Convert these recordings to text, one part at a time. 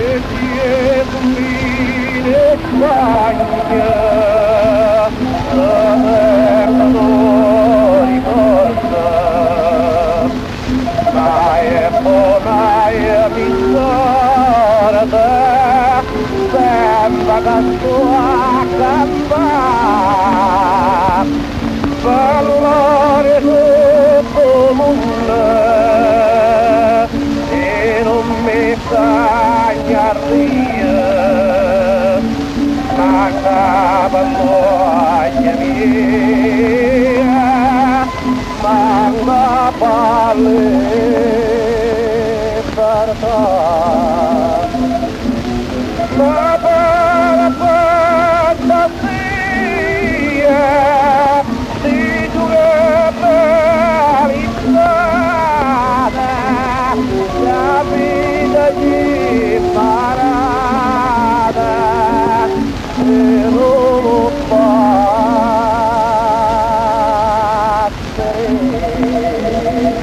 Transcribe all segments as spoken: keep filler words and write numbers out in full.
Dietro mille Spagna, saperlo ricorda, ma è buona e mi guarda, sembra che tua campana, valore tutto mondo, e non mi tagliaria, manca voglia mia, manca palle per te. Ma per fantasia di due realizzata, la vita di parata e non lo battere.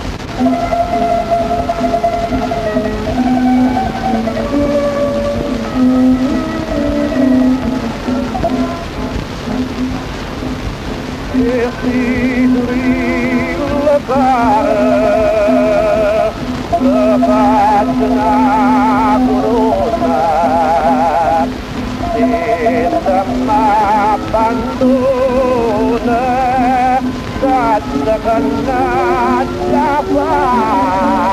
E si rillevare la pagina corona senza m'abbandona senza cannaggia fa